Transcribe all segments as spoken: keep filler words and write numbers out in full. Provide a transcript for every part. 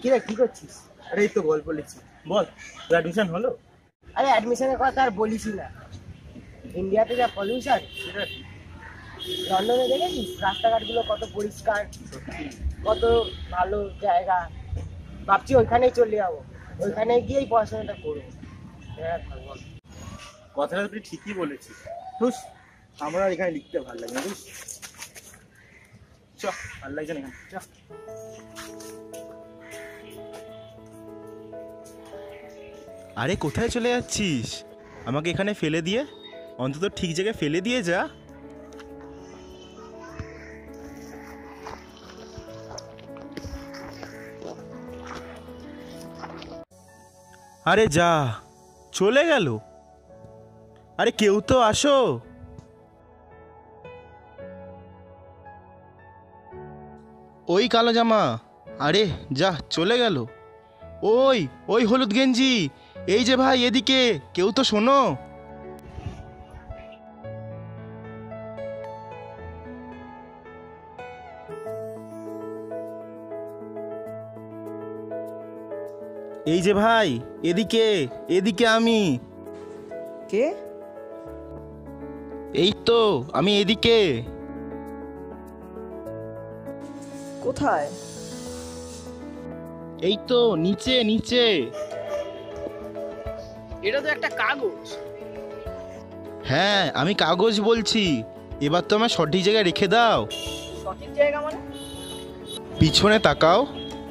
কিরে কি করছিস? আরে এই তো গল্প লিখছি। বল, তোর অ্যাডমিশন হলো? আরে অ্যাডমিশনের কথা আর বলিস না, ইন্ডিয়াতে যা পলিউশন। সেটা লন্ডনে দেখেছিস রাস্তাঘাটগুলো কত পরিষ্কার, কত ভালো জায়গা। ভাবছি ওইখানেই চলে যাবো, ওইখানে গিয়েই পড়াশোনাটা করবো। হ্যাঁ বল। কথাটা তুই ঠিকই বলেছিস। বুঝ আমরা আর এখানে লিখতে ভালো লাগে না, বুঝ চ ভালো লাগছে না এখানে চ। আরে কোথায় চলে যাচ্ছিস? আমাকে এখানে ফেলে দিয়ে অন্তত ঠিক জায়গায় ফেলে দিয়ে যা। আরে যা, চলে গেল। আরে কেউ তো আসো। ওই কালো জামা, আরে যা চলে গেল। ওই ওই হলুদ গেঞ্জি, এই যে ভাই এদিকে, কেউ তো শোনো। এই যে ভাই এদিকে, এদিকে আমি। কে? এই তো আমি এদিকে। কোথায়? এই তো নিচে নিচে। এটা তো একটা কাগজ। হ্যাঁ আমি কাগজ বলছি, এবার তো আমার সঠিক জায়গায় রেখে দাও। সঠিক জায়গা মানে? পিছনে তাকাও।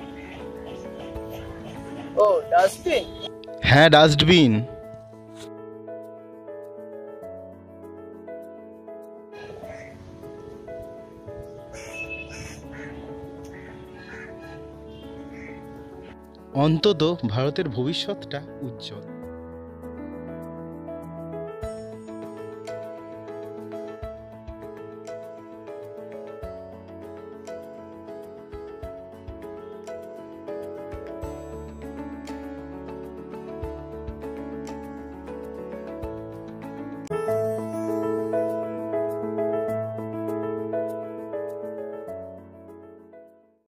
ও ডাস্টবিন। হ্যাঁ ডাস্টবিন। অন্তত ভারতের ভবিষ্যৎটা উজ্জ্বল।